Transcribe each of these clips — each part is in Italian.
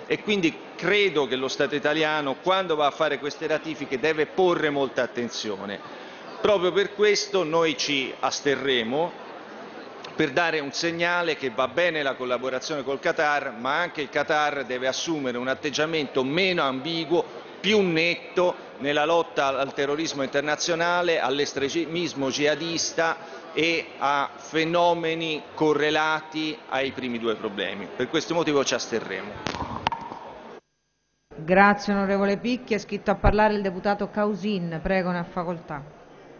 e quindi credo che lo Stato italiano, quando va a fare queste ratifiche, deve porre molta attenzione. Proprio per questo noi ci asterremo, per dare un segnale che va bene la collaborazione col Qatar, ma anche il Qatar deve assumere un atteggiamento meno ambiguo, più netto nella lotta al terrorismo internazionale, all'estremismo jihadista e a fenomeni correlati ai primi due problemi. Per questo motivo ci asterremo. Grazie onorevole Picchi. È iscritto a parlare il deputato Causin. Prego, ne ha facoltà.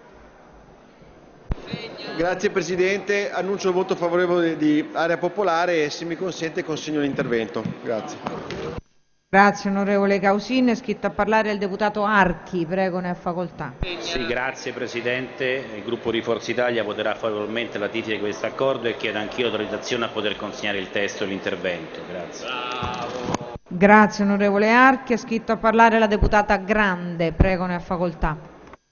Grazie Presidente, annuncio il voto favorevole di Area Popolare e se mi consente consegno l'intervento. Grazie. Grazie onorevole Causin. È iscritto a parlare il deputato Archi. Prego, ne ha facoltà. Sì, grazie Presidente. Il gruppo di Forza Italia voterà favorevolmente la ratifica di questo accordo e chiedo anch'io l'autorizzazione a poter consegnare il testo e l'intervento. Grazie. Grazie onorevole Archi. È iscritto a parlare la deputata Grande. Prego, ne ha facoltà.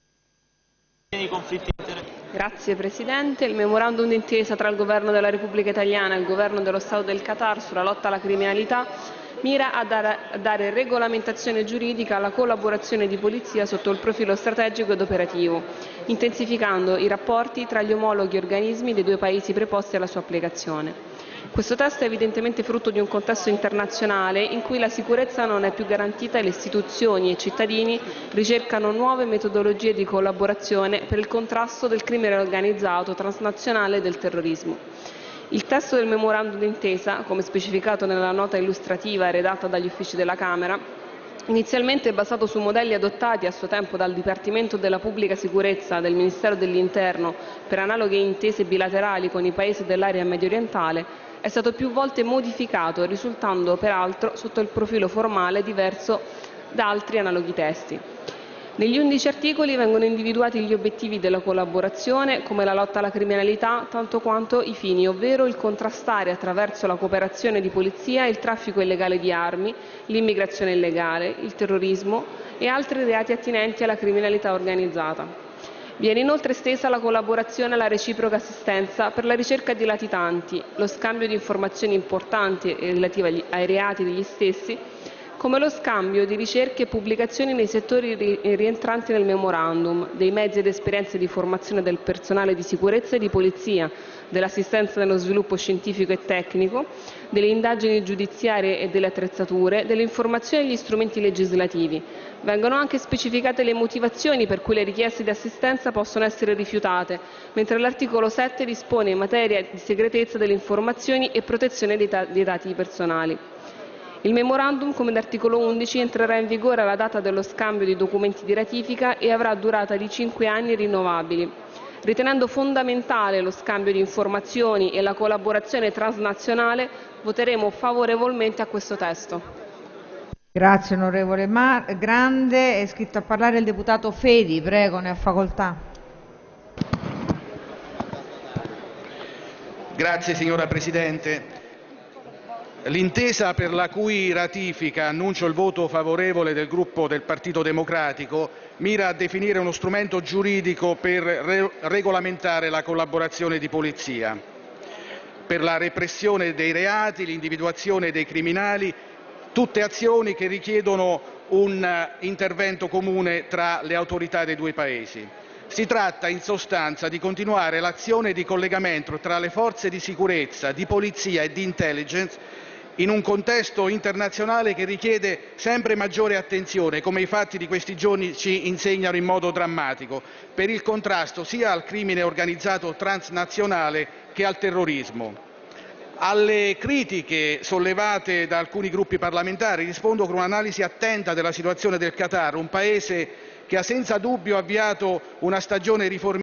Grazie Presidente. Il memorandum d'intesa tra il Governo della Repubblica Italiana e il Governo dello Stato del Qatar sulla lotta alla criminalità mira a dare regolamentazione giuridica alla collaborazione di polizia sotto il profilo strategico ed operativo, intensificando i rapporti tra gli omologhi organismi dei due Paesi preposti alla sua applicazione. Questo testo è evidentemente frutto di un contesto internazionale in cui la sicurezza non è più garantita e le istituzioni e i cittadini ricercano nuove metodologie di collaborazione per il contrasto del crimine organizzato, transnazionale e del terrorismo. Il testo del memorandum d'intesa, come specificato nella nota illustrativa redatta dagli uffici della Camera, inizialmente basato su modelli adottati a suo tempo dal Dipartimento della Pubblica Sicurezza del Ministero dell'Interno per analoghe intese bilaterali con i Paesi dell'area mediorientale, è stato più volte modificato, risultando peraltro sotto il profilo formale diverso da altri analoghi testi. Negli 11 articoli vengono individuati gli obiettivi della collaborazione, come la lotta alla criminalità, tanto quanto i fini, ovvero il contrastare attraverso la cooperazione di polizia il traffico illegale di armi, l'immigrazione illegale, il terrorismo e altri reati attinenti alla criminalità organizzata. Viene inoltre estesa la collaborazione alla reciproca assistenza per la ricerca di latitanti, lo scambio di informazioni importanti relative ai reati degli stessi, come lo scambio di ricerche e pubblicazioni nei settori rientranti nel memorandum, dei mezzi ed esperienze di formazione del personale di sicurezza e di polizia, dell'assistenza nello sviluppo scientifico e tecnico, delle indagini giudiziarie e delle attrezzature, delle informazioni e gli strumenti legislativi. Vengono anche specificate le motivazioni per cui le richieste di assistenza possono essere rifiutate, mentre l'articolo 7 dispone in materia di segretezza delle informazioni e protezione dei dati personali. Il memorandum, come l'articolo 11, entrerà in vigore alla data dello scambio di documenti di ratifica e avrà durata di 5 anni rinnovabili. Ritenendo fondamentale lo scambio di informazioni e la collaborazione transnazionale, voteremo favorevolmente a questo testo. Grazie onorevole Grande. È iscritto a parlare il deputato Fedi. Prego, ne ha facoltà. Grazie signora Presidente. L'intesa per la cui ratifica annuncio il voto favorevole del gruppo del Partito Democratico mira a definire uno strumento giuridico per regolamentare la collaborazione di polizia, per la repressione dei reati, l'individuazione dei criminali, tutte azioni che richiedono un intervento comune tra le autorità dei due Paesi. Si tratta in sostanza di continuare l'azione di collegamento tra le forze di sicurezza, di polizia e di intelligence in un contesto internazionale che richiede sempre maggiore attenzione, come i fatti di questi giorni ci insegnano in modo drammatico, per il contrasto sia al crimine organizzato transnazionale che al terrorismo. Alle critiche sollevate da alcuni gruppi parlamentari rispondo con un'analisi attenta della situazione del Qatar, un Paese che ha senza dubbio avviato una stagione riformista